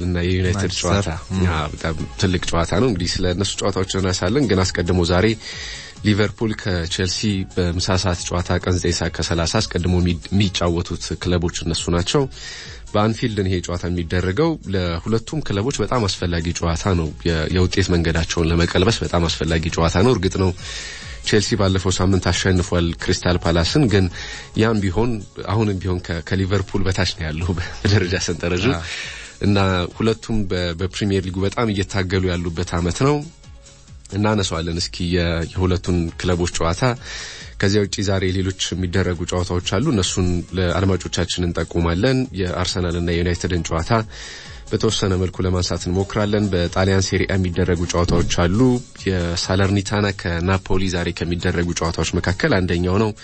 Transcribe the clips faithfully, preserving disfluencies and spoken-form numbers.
እና የዩናይትድ ጨዋታ ያ በጣም ትልቅ ጨዋታ ነው እንግዲህ ስለነሱ ጨዋታዎች እናሳለን ግን አስቀድሞ ዛሬ ሊቨርፑል ከቼልሲ በምሳ ሰዓት ጨዋታ ቀን ዘጠኝ ሰዓት ከሰላሳ አስቀድሞ የሚጫወቱት ክለቦች እነሱ ናቸው በአንፊልድ ነው ይሄ ጨዋታ የሚደረገው ለሁለቱም ክለቦች በጣም አስፈላጊ ጨዋታ ነው የውጤት መንገዳቸውን ለመቀልበስ በጣም አስፈላጊ ጨዋታ ነው እርግጥ ነው ቼልሲ ባለፈው ሳምንት አሸንፏል ክሪስታል ፓላስን ግን ያም ቢሆን አሁንም ቢሆን ከሊቨርፑል በታች ነው ያለው በደረጃ ሰንጠረዡ እና ሁለቱም በፕሪሚየር ሊጉ በጣም እየታገሉ ያሉበት አመት ነው እናነሳዋለን እስኪ የሁለቱን ክለቦች ጨዋታ ከዚያ ውጪ ዛሬ ሌሎች የሚደረጉ ጨዋታዎች አሉ እነሱን ለአድማጮቻችን እንጠቁማለን የአርሰናል እና የዩናይትድን ጨዋታ በተወሰነ መልኩ ለማንሳት እንሞክራለን በጣሊያን ሴሪ ኤ የሚደረጉ ጨዋታዎች አሉ የሳለርኒታና ከናፖሊ ዛሬ ከሚደረጉ ጨዋታዎች መካከል አንደኛው ነው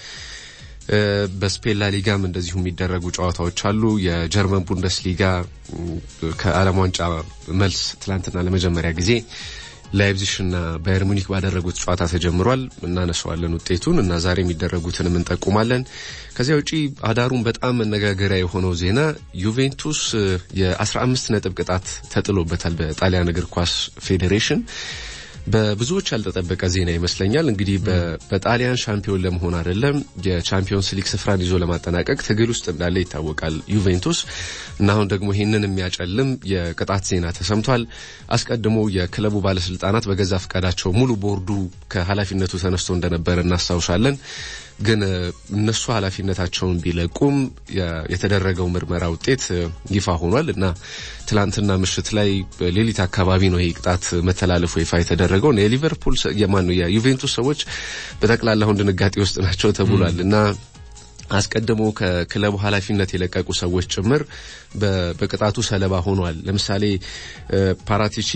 በስፔን ላ ሊጋም እንደዚሁ የሚደረጉ ጨዋታዎች አሉ የጀርመን ቡንደስሊጋ ከዓለም ዋንጫ መልስ ትላንትና ለመጀመሪያ ጊዜ ላይፕዚግና ባየር ሙኒክ ባደረጉት ጨዋታ ተጀምሯል እናነሳዋለን ውጤቱን እና ዛሬ የሚደረጉትንም እንጠቁማለን ከዚያ ውጪ አዳሩን በጣም መነጋገሪያ የሆነው ዜና ዩቬንቱስ የ15 ነጥብ ቅጣት ተጥሎበታል በጣሊያን እግር ኳስ ፌዴሬሽን በብዙዎች ያልተጠበቀ ዜና ይመስለኛል እንግዲህ በጣሊያን ሻምፒዮን ለመሆን አይደለም የቻምፒዮንስ ሊግ ስፍራን ይዞ ለማጠናቀቅ ትግል ውስጥ እንዳለ ይታወቃል ዩቬንቱስ እና አሁን ደግሞ ይሄንን የሚያጨልም የቅጣት ዜና ተሰምቷል አስቀድሞ የክለቡ ባለስልጣናት በገዛ ፈቃዳቸው ሙሉ ቦርዱ ከኃላፊነቱ ተነስቶ እንደነበር እናስታውሳለን ግን እነሱ ኃላፊነታቸውን ቢለቁም የተደረገው ምርመራ ውጤት ይፋ ሆኗል እና ትላንትና ምሽት ላይ ሌሊት አካባቢ ነው ይሄ ቅጣት መተላለፉ ይፋ የተደረገው ነው የሊቨርፑል የማን ነው የዩቬንቱስ ሰዎች በተክላላው ድንጋጤ ውስጥ ናቸው ተብሏል እና አስቀድሞ ከክለቡ ኃላፊነት የለቀቁ ሰዎች ጭምር በቅጣቱ ሰለባ ሆኗል ለምሳሌ ፓራቲቺ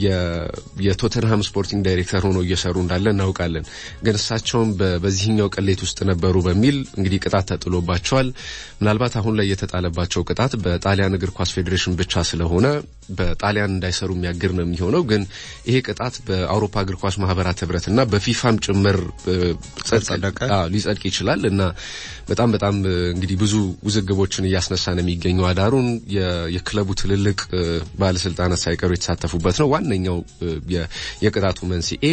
የቶተንሃም ስፖርቲንግ ዳይሬክተር ሆኖ እየሰሩ እንዳለ እናውቃለን ግን እሳቸውም በዚህኛው ቅሌት ውስጥ ነበሩ በሚል እንግዲህ ቅጣት ተጥሎባቸዋል ምናልባት አሁን ላይ የተጣለባቸው ቅጣት በጣሊያን እግር ኳስ ፌዴሬሽን ብቻ ስለሆነ በጣሊያን እንዳይሰሩ የሚያግር ነው የሚሆነው ግን ይሄ ቅጣት በአውሮፓ እግር ኳስ ማህበራት ህብረትና በፊፋም ጭምር ሊጸድቅ ይችላል እና በጣም በጣም እንግዲህ ብዙ ውዝግቦችን እያስነሳ ነው የሚገኘው አዳሩን የክለቡ ትልልቅ ባለስልጣናት ሳይቀሩ የተሳተፉበት ነው ዋነኛው የቅጣቱ መንስኤ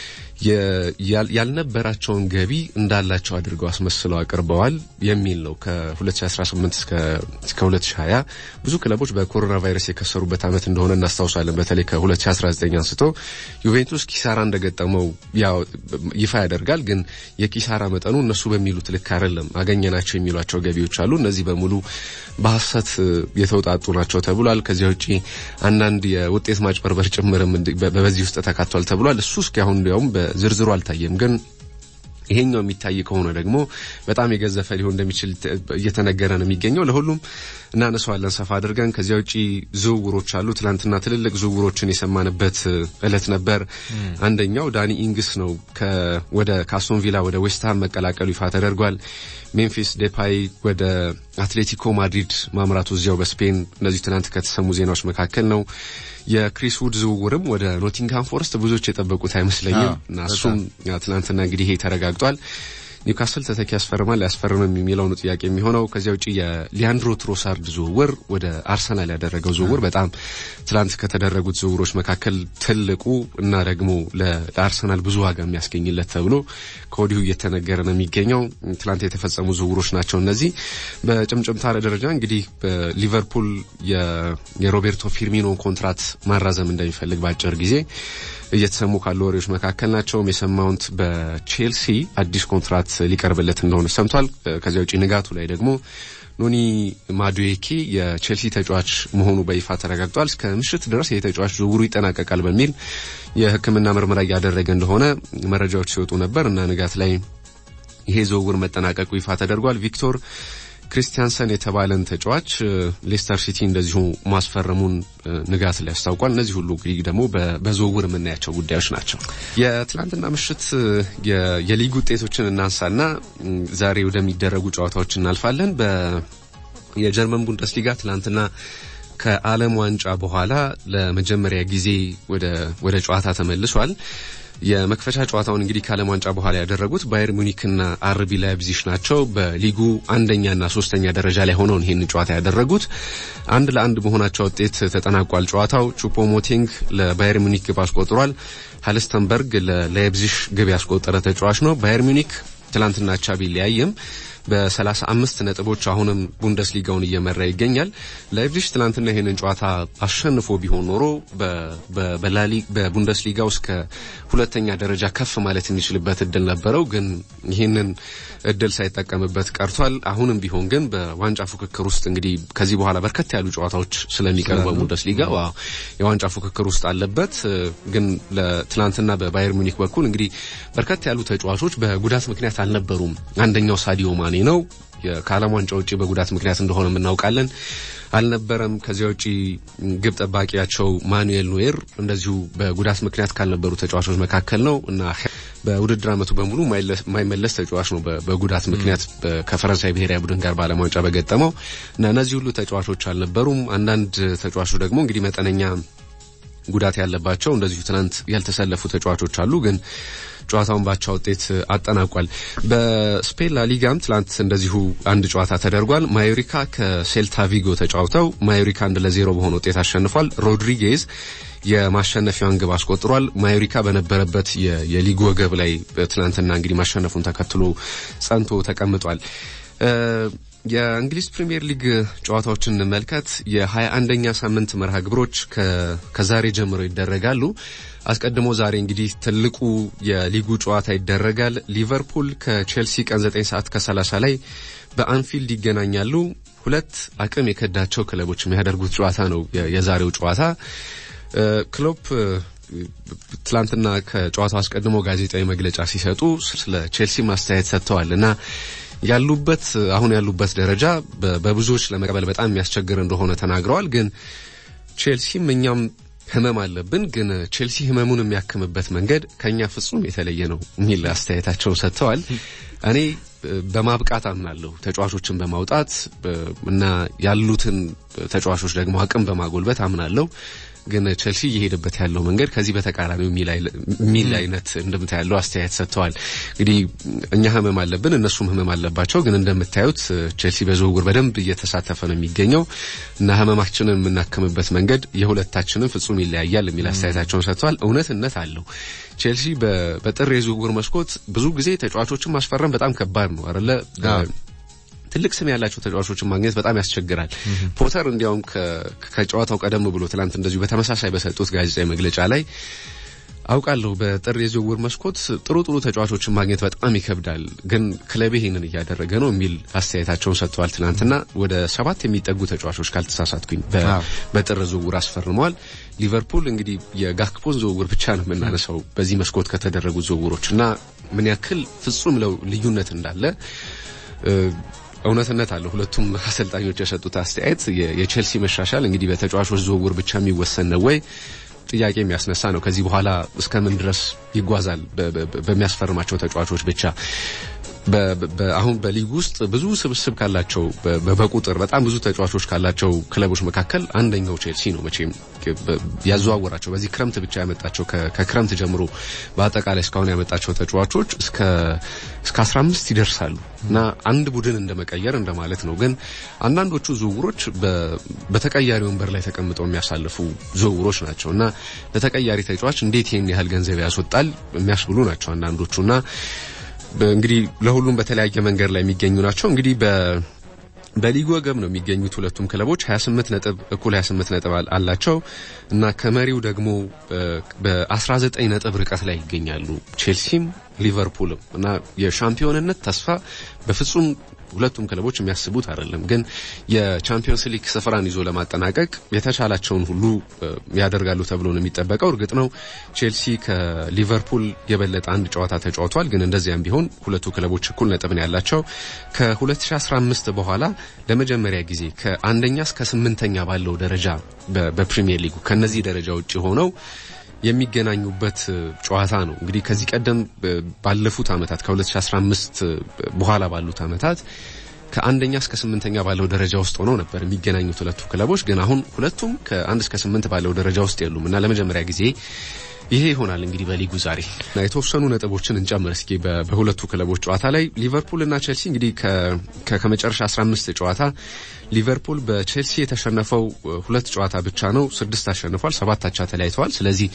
ያልነበራቸውን ገቢ እንዳላቸው አድርገው አስመስለው አቅርበዋል የሚል ነው ከ2018 እስከ እስከ ሁለት ሺህ ሃያ ብዙ ክለቦች በኮሮና ቫይረስ የከሰሩበት አመት እንደሆነ እናስታውሳለን በተለይ ከ2019 አንስቶ ዩቬንቱስ ኪሳራ እንደገጠመው ያው ይፋ ያደርጋል ግን የኪሳራ መጠኑ እነሱ በሚሉት ልክ አይደለም አገኘናቸው የሚሏቸው ገቢዎች አሉ እነዚህ በሙሉ በሐሰት የተውጣጡ ናቸው ተብሏል ከዚያ ውጪ አንዳንድ የውጤት ማጭበርበር ጭምርም በዚህ ውስጥ ተካቷል ተብሏል እሱ እስካሁን እንደውም ዝርዝሩ አልታየም ግን ይሄኛው የሚታይ ከሆነ ደግሞ በጣም የገዘፈ ሊሆን እንደሚችል እየተነገረ ነው የሚገኘው ለሁሉም እናነሳዋለን ሰፋ አድርገን ከዚያ ውጪ ዝውውሮች አሉ ትላንትና ትልልቅ ዝውውሮችን የሰማንበት እለት ነበር አንደኛው ዳኒ ኢንግስ ነው ከወደ ካስቶን ቪላ ወደ ዌስትሃም መቀላቀሉ ይፋ ተደርጓል ሜምፊስ ዴፓይ ወደ አትሌቲኮ ማድሪድ ማምራቱ እዚያው በስፔን እነዚህ ትላንት ከተሰሙ ዜናዎች መካከል ነው የክሪስ ውድ ዝውውርም ወደ ኖቲንግሃም ፎረስት ብዙዎች የጠበቁት አይመስለኝም እና እሱም ትላንትና እንግዲህ ይሄ ተረጋግጧል ኒውካስል ተተኪ ያስፈርማል ያስፈርምም የሚለው ነው ጥያቄ የሚሆነው ከዚያ ውጪ የሊያንድሮ ትሮሳርድ ዝውውር ወደ አርሰናል ያደረገው ዝውውር በጣም ትላንት ከተደረጉት ዝውውሮች መካከል ትልቁ እና ደግሞ ለአርሰናል ብዙ ዋጋ የሚያስገኝለት ተብሎ ከወዲሁ እየተነገረ ነው የሚገኘው ትላንት የተፈጸሙ ዝውውሮች ናቸው እነዚህ በጭምጭምታ ደረጃ እንግዲህ በሊቨርፑል የሮቤርቶ ፊርሚኖ ኮንትራት ማራዘም እንደሚፈልግ ባጭር ጊዜ እየተሰሙ ካሉ ወሬዎች መካከል ናቸው ሜሰን ማውንት በቼልሲ አዲስ ኮንትራት ሊቀርብለት እንደሆነ ሰምቷል ከዚያ ውጪ ንጋቱ ላይ ደግሞ ኖኒ ማዱዌኬ የቼልሲ ተጫዋች መሆኑ በይፋ ተረጋግጧል እስከ ምሽት ድረስ የተጫዋች ዝውውሩ ይጠናቀቃል በሚል የሕክምና ምርመራ ያደረገ እንደሆነ መረጃዎች ሲወጡ ነበር እና ንጋት ላይ ይሄ ዝውውር መጠናቀቁ ይፋ ተደርጓል ቪክቶር ክሪስቲያንሰን የተባለን ተጫዋች ሌስተር ሲቲ እንደዚሁ ማስፈረሙን ንጋት ላይ አስታውቋል እነዚህ ሁሉ እንግዲህ ደግሞ በዝውውር የምናያቸው ጉዳዮች ናቸው የትላንትና ምሽት የሊግ ውጤቶችን እናንሳና ዛሬ ወደሚደረጉ ጨዋታዎች እናልፋለን በየጀርመን ቡንደስሊጋ ትላንትና ከዓለም ዋንጫ በኋላ ለመጀመሪያ ጊዜ ወደ ወደ ጨዋታ ተመልሷል። የመክፈቻ ጨዋታውን እንግዲህ ከዓለም ዋንጫ በኋላ ያደረጉት ባየር ሙኒክና አርቢ ላይፕዚግ ናቸው። በሊጉ አንደኛና ሶስተኛ ደረጃ ላይ ሆነው ይሄን ጨዋታ ያደረጉት አንድ ለአንድ በሆናቸው ውጤት ተጠናቋል። ጨዋታው ቹፖሞቲንግ ለባየር ሙኒክ ግብ አስቆጥሯል። ሃልስተንበርግ ለላይፕዚግ ግብ ያስቆጠረ ተጫዋች ነው። ባየር ሙኒክ ትላንትና ቻቢ ሊያየም በሰላሳ አምስት ነጥቦች አሁንም ቡንደስሊጋውን እየመራ ይገኛል። ላይፕዚግ ትላንትና ይሄንን ጨዋታ አሸንፎ ቢሆን ኖሮ በላሊ በቡንደስሊጋው እስከ ሁለተኛ ደረጃ ከፍ ማለት የሚችልበት እድል ነበረው፣ ግን ይሄንን እድል ሳይጠቀምበት ቀርቷል። አሁንም ቢሆን ግን በዋንጫ ፉክክር ውስጥ እንግዲህ ከዚህ በኋላ በርከት ያሉ ጨዋታዎች ስለሚቀርቡ ቡንደስሊጋው የዋንጫ ፉክክር ውስጥ አለበት። ግን ለትላንትና በባየር ሙኒክ በኩል እንግዲህ በርከት ያሉ ተጫዋቾች በጉዳት ምክንያት አልነበሩም። አንደኛው ሳዲዮ ማኔ ነው። የዓለም ዋንጫ ውጪ በጉዳት ምክንያት እንደሆነ እናውቃለን አልነበረም። ከዚያ ውጪ ግብ ጠባቂያቸው ማኑኤል ኖየር እንደዚሁ በጉዳት ምክንያት ካልነበሩ ተጫዋቾች መካከል ነው እና በውድድር ዓመቱ በሙሉ ማይመለስ ተጫዋች ነው በጉዳት ምክንያት ከፈረንሳይ ብሔራዊ ቡድን ጋር በዓለም ዋንጫ በገጠመው እና እነዚህ ሁሉ ተጫዋቾች አልነበሩም። አንዳንድ ተጫዋቾች ደግሞ እንግዲህ መጠነኛ ጉዳት ያለባቸው እንደዚሁ ትናንት ያልተሰለፉ ተጫዋቾች አሉ። ግን ጨዋታውን ባቻ ውጤት አጠናቋል። በስፔን ላሊጋም ትላንት እንደዚሁ አንድ ጨዋታ ተደርጓል። ማዮሪካ ከሴልታ ቪጎ ተጫውተው ማዮሪካ አንድ ለዜሮ በሆነ ውጤት አሸንፏል። ሮድሪጌዝ የማሸነፊያውን ግብ አስቆጥሯል። ማዮሪካ በነበረበት የሊጉ ወገብ ላይ ትናንትና እንግዲህ ማሸነፉን ተከትሎ ጸንቶ ተቀምጧል። የእንግሊዝ ፕሪሚየር ሊግ ጨዋታዎችን እንመልከት። የሀያ አንደኛ ሳምንት መርሃ ግብሮች ከዛሬ ጀምሮ ይደረጋሉ። አስቀድሞ ዛሬ እንግዲህ ትልቁ የሊጉ ጨዋታ ይደረጋል። ሊቨርፑል ከቼልሲ ቀን ዘጠኝ ሰዓት ከሰላሳ ላይ በአንፊልድ ይገናኛሉ። ሁለት አቅም የከዳቸው ክለቦች የሚያደርጉት ጨዋታ ነው የዛሬው ጨዋታ። ክሎፕ ትላንትና ከጨዋታው አስቀድሞ ጋዜጣዊ መግለጫ ሲሰጡ ስለ ቼልሲ ማስተያየት ሰጥተዋልና ያሉበት አሁን ያሉበት ደረጃ በብዙዎች ለመቀበል በጣም የሚያስቸግር እንደሆነ ተናግረዋል። ግን ቼልሲም እኛም ህመም አለብን፣ ግን ቼልሲ ህመሙን የሚያክምበት መንገድ ከኛ ፍጹም የተለየ ነው የሚል አስተያየታቸውን ሰጥተዋል። እኔ በማብቃት አምናለሁ፣ ተጫዋቾችን በማውጣት እና ያሉትን ተጫዋቾች ደግሞ አቅም በማጎልበት አምናለሁ። ግን ቼልሲ እየሄደበት ያለው መንገድ ከዚህ በተቃራኒው ሚል አይነት እንደምታ ያለው አስተያየት ሰጥተዋል። እንግዲህ እኛ ህመም አለብን፣ እነሱም ህመም አለባቸው። ግን እንደምታዩት ቼልሲ በዝውውር በደንብ እየተሳተፈ ነው የሚገኘው እና ህመማችንን የምናክምበት መንገድ የሁለታችንን ፍጹም ይለያያል የሚል አስተያየታቸውን ሰጥተዋል። እውነትነት አለው። ቼልሲ በጥር የዝውውር መስኮት ብዙ ጊዜ ተጫዋቾችን ማስፈረም በጣም ከባድ ነው አይደለ? ትልቅ ስም ያላቸው ተጫዋቾችን ማግኘት በጣም ያስቸግራል። ፖተር እንዲያውም ከጨዋታው ቀደም ብሎ ትላንት እንደዚሁ በተመሳሳይ በሰጡት ጋዜጣዊ መግለጫ ላይ አውቃለሁ በጥር የዝውውር መስኮት ጥሩ ጥሩ ተጫዋቾችን ማግኘት በጣም ይከብዳል፣ ግን ክለቤ ይሄንን እያደረገ ነው የሚል አስተያየታቸውን ሰጥተዋል። ትናንትና ወደ ሰባት የሚጠጉ ተጫዋቾች ካልተሳሳትኩኝ በጥር ዝውውር አስፈርመዋል። ሊቨርፑል እንግዲህ የጋክፖን ዝውውር ብቻ ነው የምናነሳው በዚህ መስኮት ከተደረጉ ዝውውሮች እና ምን ያክል ፍጹም ልዩነት እንዳለ እውነትነት አለው። ሁለቱም አሰልጣኞች የሰጡት አስተያየት የቼልሲ መሻሻል እንግዲህ በተጫዋቾች ዝውውር ብቻ የሚወሰን ነው ወይ ጥያቄ የሚያስነሳ ነው። ከዚህ በኋላ እስከምን ድረስ ይጓዛል በሚያስፈርማቸው ተጫዋቾች ብቻ? በአሁን በሊግ ውስጥ ብዙ ስብስብ ካላቸው በቁጥር በጣም ብዙ ተጫዋቾች ካላቸው ክለቦች መካከል አንደኛው ቼልሲ ነው። መቼም ያዘዋወራቸው በዚህ ክረምት ብቻ ያመጣቸው ከክረምት ጀምሮ በአጠቃላይ እስካሁን ያመጣቸው ተጫዋቾች እስከ እስከ አስራ አምስት ይደርሳሉ እና አንድ ቡድን እንደመቀየር እንደማለት ነው። ግን አንዳንዶቹ ዝውውሮች በተቀያሪ ወንበር ላይ ተቀምጠው የሚያሳልፉ ዝውውሮች ናቸው እና ለተቀያሪ ተጫዋች እንዴት ይሄን ያህል ገንዘብ ያስወጣል የሚያስብሉ ናቸው አንዳንዶቹና እንግዲህ ለሁሉም በተለያየ መንገድ ላይ የሚገኙ ናቸው። እንግዲህ በ በሊጉ ወገብ ነው የሚገኙት ሁለቱም ክለቦች ሀያ ስምንት ነጥብ እኩል ሀያ ስምንት ነጥብ አላቸው እና ከመሪው ደግሞ በአስራ ዘጠኝ ነጥብ ርቀት ላይ ይገኛሉ ቼልሲም ሊቨርፑልም እና የሻምፒዮንነት ተስፋ በፍጹም ሁለቱም ክለቦች የሚያስቡት አይደለም። ግን የቻምፒየንስ ሊግ ስፍራን ይዞ ለማጠናቀቅ የተቻላቸውን ሁሉ ያደርጋሉ ተብሎ ነው የሚጠበቀው። እርግጥ ነው ቼልሲ ከሊቨርፑል የበለጠ አንድ ጨዋታ ተጫውቷል። ግን እንደዚያም ቢሆን ሁለቱ ክለቦች እኩል ነጥብ ነው ያላቸው። ከ2015 በኋላ ለመጀመሪያ ጊዜ ከአንደኛ እስከ ስምንተኛ ባለው ደረጃ በፕሪሚየር ሊጉ ከነዚህ ደረጃ ውጪ ሆነው የሚገናኙበት ጨዋታ ነው። እንግዲህ ከዚህ ቀደም ባለፉት አመታት ከ2015 በኋላ ባሉት አመታት ከአንደኛ እስከ ስምንተኛ ባለው ደረጃ ውስጥ ሆነው ነበር የሚገናኙት ሁለቱ ክለቦች። ግን አሁን ሁለቱም ከአንድ እስከ ስምንት ባለው ደረጃ ውስጥ የሉም እና ለመጀመሪያ ጊዜ ይሄ ይሆናል እንግዲህ በሊጉ ዛሬ እና የተወሰኑ ነጥቦችን እንጨምር እስኪ በሁለቱ ክለቦች ጨዋታ ላይ። ሊቨርፑል እና ቼልሲ እንግዲህ ከመጨረሻ አስራ አምስት ጨዋታ ሊቨርፑል በቼልሲ የተሸነፈው ሁለት ጨዋታ ብቻ ነው። ስድስት አሸንፏል፣ ሰባት አቻ ተለያይተዋል። ስለዚህ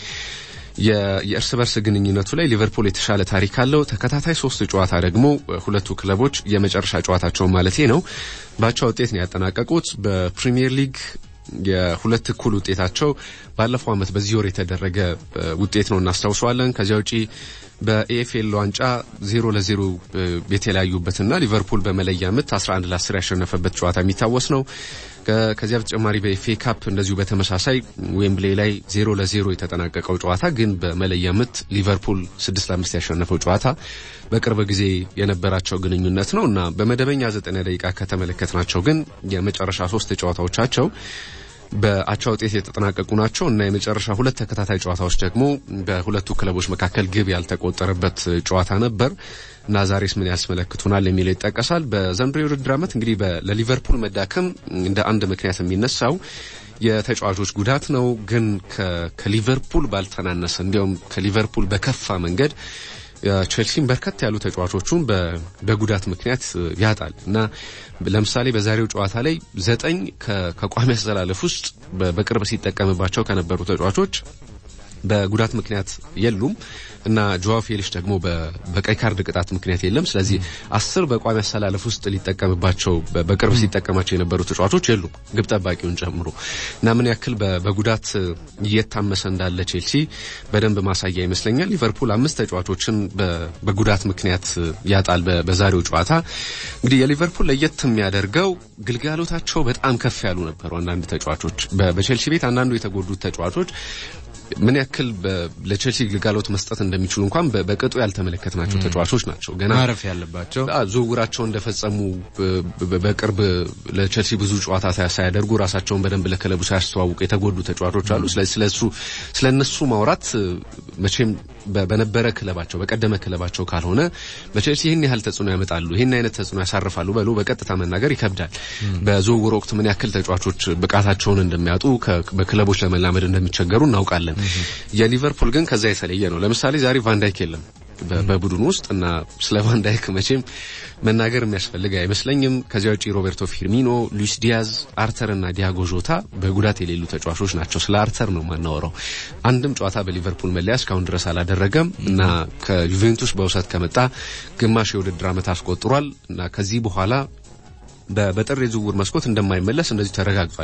የእርስ በርስ ግንኙነቱ ላይ ሊቨርፑል የተሻለ ታሪክ አለው። ተከታታይ ሶስት ጨዋታ ደግሞ ሁለቱ ክለቦች የመጨረሻ ጨዋታቸው ማለት ነው ባቻ ውጤት ነው ያጠናቀቁት። በፕሪሚየር ሊግ የሁለት እኩል ውጤታቸው ባለፈው አመት በዚህ ወር የተደረገ ውጤት ነው እናስታውሰዋለን። ከዚያ ውጪ በኤኤፍኤል ዋንጫ ዜሮ ለዜሮ የተለያዩበትና ሊቨርፑል በመለያ ምት አስራ አንድ ለአስር ያሸነፈበት ጨዋታ የሚታወስ ነው። ከዚያ በተጨማሪ በኤፍኤ ካፕ እንደዚሁ በተመሳሳይ ዌምብሌ ላይ ዜሮ ለዜሮ የተጠናቀቀው ጨዋታ ግን በመለያ ምት ሊቨርፑል ስድስት ለአምስት ያሸነፈው ጨዋታ በቅርብ ጊዜ የነበራቸው ግንኙነት ነው እና በመደበኛ ዘጠና ደቂቃ ከተመለከትናቸው ግን የመጨረሻ ሶስት ጨዋታዎቻቸው በአቻ ውጤት የተጠናቀቁ ናቸው እና የመጨረሻ ሁለት ተከታታይ ጨዋታዎች ደግሞ በሁለቱ ክለቦች መካከል ግብ ያልተቆጠረበት ጨዋታ ነበር እና ዛሬስ ምን ያስመለክቱናል የሚለው ይጠቀሳል። በዘንድሮው የውድድር ዓመት እንግዲህ ለሊቨርፑል መዳከም እንደ አንድ ምክንያት የሚነሳው የተጫዋቾች ጉዳት ነው። ግን ከሊቨርፑል ባልተናነሰ እንዲያውም ከሊቨርፑል በከፋ መንገድ ቼልሲም በርከት ያሉ ተጫዋቾቹን በጉዳት ምክንያት ያጣል እና ለምሳሌ በዛሬው ጨዋታ ላይ ዘጠኝ ከቋሚ አሰላለፍ ውስጥ በቅርብ ሲጠቀምባቸው ከነበሩ ተጫዋቾች በጉዳት ምክንያት የሉም እና ጆዋ ፌሊክስ ደግሞ በቀይ ካርድ ቅጣት ምክንያት የለም። ስለዚህ አስር በቋሚ አሰላለፍ ውስጥ ሊጠቀምባቸው በቅርብ ሲጠቀማቸው የነበሩ ተጫዋቾች የሉም ግብ ጠባቂውን ጨምሮ እና ምን ያክል በጉዳት እየታመሰ እንዳለ ቼልሲ በደንብ ማሳያ ይመስለኛል። ሊቨርፑል አምስት ተጫዋቾችን በጉዳት ምክንያት ያጣል በዛሬው ጨዋታ። እንግዲህ የሊቨርፑል ለየት የሚያደርገው ግልጋሎታቸው በጣም ከፍ ያሉ ነበሩ። አንዳንድ ተጫዋቾች በቼልሲ ቤት አንዳንዱ የተጎዱት ተጫዋቾች ምን ያክል ለቼልሲ ግልጋሎት መስጠት እንደሚችሉ እንኳን በቅጡ ያልተመለከትናቸው ተጫዋቾች ናቸው። ገና ማረፍ ያለባቸው ዝውውራቸውን እንደፈጸሙ በቅርብ ለቼልሲ ብዙ ጨዋታ ሳያደርጉ ራሳቸውን በደንብ ለክለቡ ሳያስተዋውቁ የተጎዱ ተጫዋቾች አሉ። ስለዚህ ስለሱ ስለነሱ ማውራት መቼም በነበረ ክለባቸው በቀደመ ክለባቸው ካልሆነ በቼልሲ ይህን ያህል ተጽዕኖ ያመጣሉ ይህን አይነት ተጽዕኖ ያሳርፋሉ በሉ በቀጥታ መናገር ይከብዳል። በዝውውር ወቅት ምን ያክል ተጫዋቾች ብቃታቸውን እንደሚያጡ በክለቦች ለመላመድ እንደሚቸገሩ እናውቃለን። የሊቨርፑል ግን ከዛ የተለየ ነው። ለምሳሌ ዛሬ ቫን ዳይክ የለም በቡድኑ ውስጥ እና ስለ ቫን ዳይክ መቼም መናገር የሚያስፈልግ አይመስለኝም። ከዚያ ውጪ ሮቤርቶ ፊርሚኖ፣ ሉዊስ ዲያዝ፣ አርተር እና ዲያጎ ጆታ በጉዳት የሌሉ ተጫዋቾች ናቸው። ስለ አርተር ነው ማናወራው። አንድም ጨዋታ በሊቨርፑል መለያ እስካሁን ድረስ አላደረገም እና ከዩቬንቱስ በውሰት ከመጣ ግማሽ የውድድር ዓመት አስቆጥሯል እና ከዚህ በኋላ በጥር የዝውውር መስኮት እንደማይመለስ እንደዚህ ተረጋግጧል።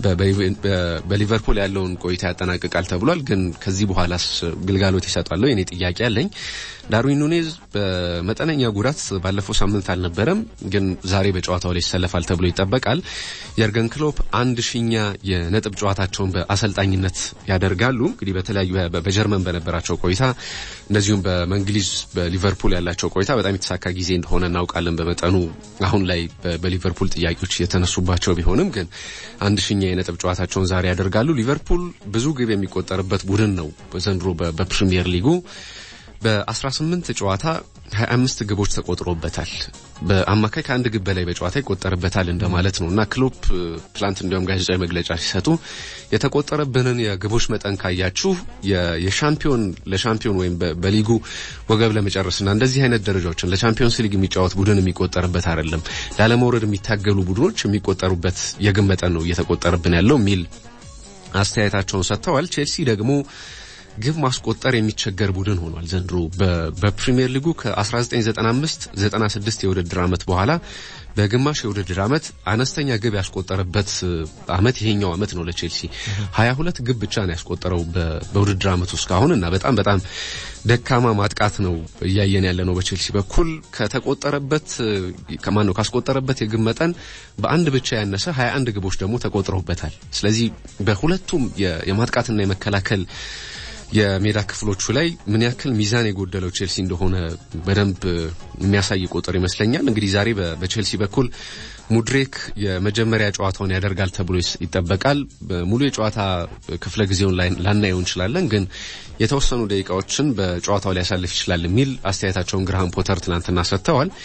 በሊቨርፑል ያለውን ቆይታ ያጠናቅቃል ተብሏል። ግን ከዚህ በኋላስ ግልጋሎት ይሰጣል የኔ ጥያቄ አለኝ። ዳርዊን ኑኔዝ በመጠነኛ ጉዳት ባለፈው ሳምንት አልነበረም፣ ግን ዛሬ በጨዋታው ላይ ይሰለፋል ተብሎ ይጠበቃል። የርገን ክሎፕ አንድ ሺኛ የነጥብ ጨዋታቸውን በአሰልጣኝነት ያደርጋሉ። እንግዲህ በተለያዩ በጀርመን በነበራቸው ቆይታ እንደዚሁም በእንግሊዝ በሊቨርፑል ያላቸው ቆይታ በጣም የተሳካ ጊዜ እንደሆነ እናውቃለን። በመጠኑ አሁን ላይ በሊቨርፑል ጥያቄዎች የተነሱባቸው ቢሆንም ግን አንድ ሺኛ የነጥብ ጨዋታቸውን ዛሬ ያደርጋሉ። ሊቨርፑል ብዙ ግብ የሚቆጠርበት ቡድን ነው በዘንድሮ በፕሪሚየር ሊጉ። በአስራ ስምንት ጨዋታ ሀያ አምስት ግቦች ተቆጥሮበታል። በአማካይ ከአንድ ግብ በላይ በጨዋታ ይቆጠርበታል እንደማለት ነውና ክሎፕ ትላንት እንዲያውም ጋዜጣዊ መግለጫ ሲሰጡ የተቆጠረብንን የግቦች መጠን ካያችሁ የሻምፒዮን ለሻምፒዮን ወይም በሊጉ ወገብ ለመጨረስና እንደዚህ አይነት ደረጃዎችን ለቻምፒዮንስ ሊግ የሚጫወት ቡድን የሚቆጠርበት አይደለም፣ ላለመውረድ የሚታገሉ ቡድኖች የሚቆጠሩበት የግብ መጠን ነው እየተቆጠረብን ያለው የሚል አስተያየታቸውን ሰጥተዋል። ቼልሲ ደግሞ ግብ ማስቆጠር የሚቸገር ቡድን ሆኗል ዘንድሮ በፕሪሚየር ሊጉ ከ1995 ዘጠና ስድስት የውድድር ዓመት በኋላ በግማሽ የውድድር ዓመት አነስተኛ ግብ ያስቆጠረበት ዓመት ይሄኛው ዓመት ነው ለቼልሲ ሀያ ሁለት ግብ ብቻ ነው ያስቆጠረው በውድድር ዓመቱ እስካሁን እና በጣም በጣም ደካማ ማጥቃት ነው እያየን ያለ ነው። በቼልሲ በኩል ከተቆጠረበት ከማን ነው ካስቆጠረበት የግብ መጠን በአንድ ብቻ ያነሰ ሀያ አንድ ግቦች ደግሞ ተቆጥረውበታል። ስለዚህ በሁለቱም የማጥቃትና የመከላከል የሜዳ ክፍሎቹ ላይ ምን ያክል ሚዛን የጎደለው ቼልሲ እንደሆነ በደንብ የሚያሳይ ቁጥር ይመስለኛል። እንግዲህ ዛሬ በቼልሲ በኩል ሙድሪክ የመጀመሪያ ጨዋታውን ያደርጋል ተብሎ ይጠበቃል። ሙሉ የጨዋታ ክፍለ ጊዜውን ላይ ላናየው እንችላለን፣ ግን የተወሰኑ ደቂቃዎችን በጨዋታው ላይ ያሳልፍ ይችላል የሚል አስተያየታቸውን ግራሃም ፖተር ትናንትና ሰጥተዋል።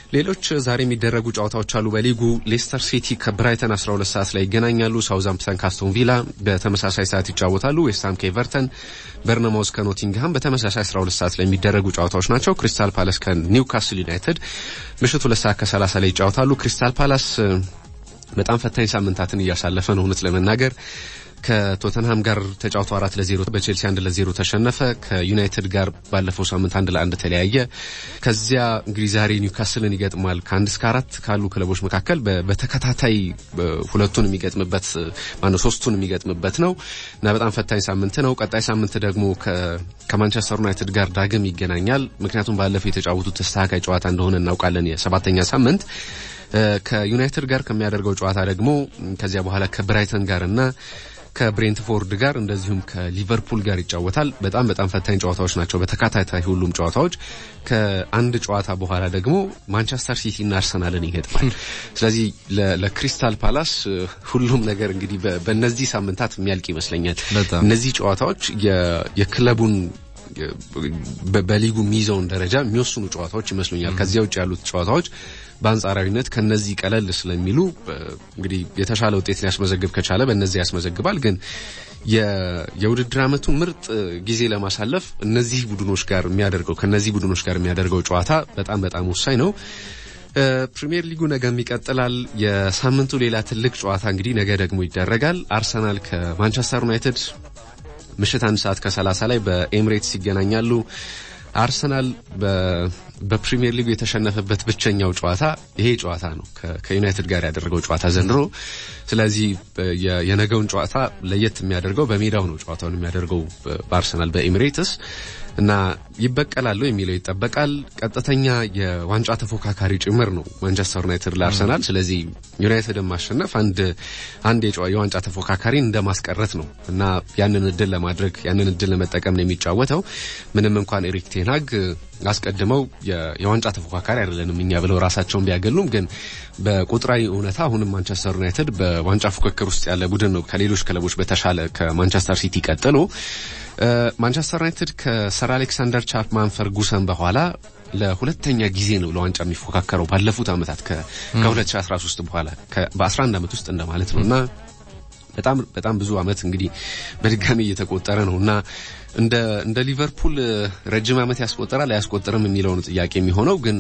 ሌሎች ዛሬ የሚደረጉ ጨዋታዎች አሉ በሊጉ ሌስተር ሲቲ ከብራይተን አስራ ሁለት ሰዓት ላይ ይገናኛሉ ሳውዛምፕተን ካስቶን ቪላ በተመሳሳይ ሰዓት ይጫወታሉ ዌስት ሃም ከኤቨርተን በርነማውዝ ከኖቲንግሃም በተመሳሳይ አስራ ሁለት ሰዓት ላይ የሚደረጉ ጨዋታዎች ናቸው ክሪስታል ፓላስ ከኒውካስል ዩናይትድ ምሽቱ ሁለት ሰዓት ከሰላሳ ላይ ይጫወታሉ ክሪስታል ፓላስ በጣም ፈታኝ ሳምንታትን እያሳለፈ ነው እውነት ለመናገር ከቶተንሃም ጋር ተጫውቶ አራት ለዜሮ በቼልሲ አንድ ለዜሮ ተሸነፈ ከዩናይትድ ጋር ባለፈው ሳምንት አንድ ለአንድ ተለያየ ከዚያ እንግዲህ ዛሬ ኒውካስልን ይገጥማል ከአንድ እስከ አራት ካሉ ክለቦች መካከል በተከታታይ ሁለቱን የሚገጥምበት ማነው ሶስቱን የሚገጥምበት ነው እና በጣም ፈታኝ ሳምንት ነው ቀጣይ ሳምንት ደግሞ ከማንቸስተር ዩናይትድ ጋር ዳግም ይገናኛል ምክንያቱም ባለፈው የተጫወቱት ተስተካካይ ጨዋታ እንደሆነ እናውቃለን የሰባተኛ ሳምንት ከዩናይትድ ጋር ከሚያደርገው ጨዋታ ደግሞ ከዚያ በኋላ ከብራይተን ጋርና ከብሬንትፎርድ ጋር እንደዚሁም ከሊቨርፑል ጋር ይጫወታል በጣም በጣም ፈታኝ ጨዋታዎች ናቸው በተከታታይ ሁሉም ጨዋታዎች ከአንድ ጨዋታ በኋላ ደግሞ ማንቸስተር ሲቲ እና አርሰናልን ይገጥማል ስለዚህ ለክሪስታል ፓላስ ሁሉም ነገር እንግዲህ በእነዚህ ሳምንታት የሚያልቅ ይመስለኛል እነዚህ ጨዋታዎች የክለቡን በሊጉ ሚዛውን ደረጃ የሚወስኑ ጨዋታዎች ይመስሉኛል ከዚያ ውጭ ያሉት ጨዋታዎች በአንጻራዊነት ከነዚህ ቀለል ስለሚሉ እንግዲህ የተሻለ ውጤት ሊያስመዘግብ ከቻለ በእነዚህ ያስመዘግባል ግን የውድድር አመቱ ምርጥ ጊዜ ለማሳለፍ እነዚህ ቡድኖች ጋር የሚያደርገው ከነዚህ ቡድኖች ጋር የሚያደርገው ጨዋታ በጣም በጣም ወሳኝ ነው ፕሪሚየር ሊጉ ነገም ይቀጥላል የሳምንቱ ሌላ ትልቅ ጨዋታ እንግዲህ ነገ ደግሞ ይደረጋል አርሰናል ከማንቸስተር ዩናይትድ ምሽት አንድ ሰዓት ከሰላሳ ላይ በኤምሬትስ ይገናኛሉ አርሰናል በፕሪሚየር ሊጉ የተሸነፈበት ብቸኛው ጨዋታ ይሄ ጨዋታ ነው ከዩናይትድ ጋር ያደረገው ጨዋታ ዘንድሮ ስለዚህ የነገውን ጨዋታ ለየት የሚያደርገው በሜዳው ነው ጨዋታውን የሚያደርገው በአርሰናል በኤምሬትስ እና ይበቀላሉ የሚለው ይጠበቃል ቀጥተኛ የዋንጫ ተፎካካሪ ጭምር ነው ማንቸስተር ዩናይትድ ለአርሰናል ስለዚህ ዩናይትድን ማሸነፍ አንድ አንድ የዋንጫ ተፎካካሪ እንደማስቀረት ነው እና ያንን እድል ለማድረግ ያንን እድል ለመጠቀም ነው የሚጫወተው ምንም እንኳን ኤሪክ ቴን ሃግ አስቀድመው የዋንጫ ተፎካካሪ አይደለንም እኛ ብለው ራሳቸውን ቢያገሉም ግን በቁጥራዊ እውነታ አሁንም ማንቸስተር ዩናይትድ በዋንጫ ፉክክር ውስጥ ያለ ቡድን ነው ከሌሎች ክለቦች በተሻለ ከማንቸስተር ሲቲ ቀጥሎ ማንቸስተር ዩናይትድ ከሰር አሌክሳንደር ቻፕማን ፈርጉሰን በኋላ ለሁለተኛ ጊዜ ነው ለዋንጫ የሚፎካከረው ባለፉት አመታት ከ2013 በኋላ በ11 አመት ውስጥ እንደማለት ነውና በጣም በጣም ብዙ አመት እንግዲህ በድጋሚ እየተቆጠረ ነውና እንደ እንደ ሊቨርፑል ረጅም አመት ያስቆጠራል ያስቆጠረም የሚለው ነው ጥያቄ የሚሆነው ግን